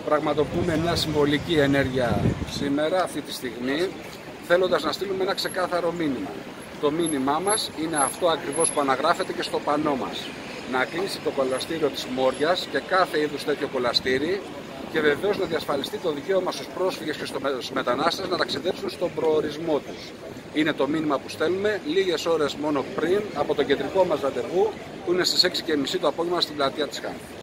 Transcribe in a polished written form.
πραγματοποιούμε μια συμβολική ενέργεια σήμερα, αυτή τη στιγμή, θέλοντας να στείλουμε ένα ξεκάθαρο μήνυμα. Το μήνυμά μας είναι αυτό ακριβώς που αναγράφεται και στο πανό μας. Να κλείσει το κολαστήριο της Μόριας και κάθε είδους τέτοιο κολαστήρι και βεβαίως να διασφαλιστεί το δικαίωμα στους πρόσφυγες και στους μετανάστες να ταξιδέψουν στον προορισμό τους. Είναι το μήνυμα που στέλνουμε λίγες ώρες μόνο πριν από το κεντρικό μας ραντεβού που είναι στις 6:30 το απόγευμα στην πλατεία της Χάνθη.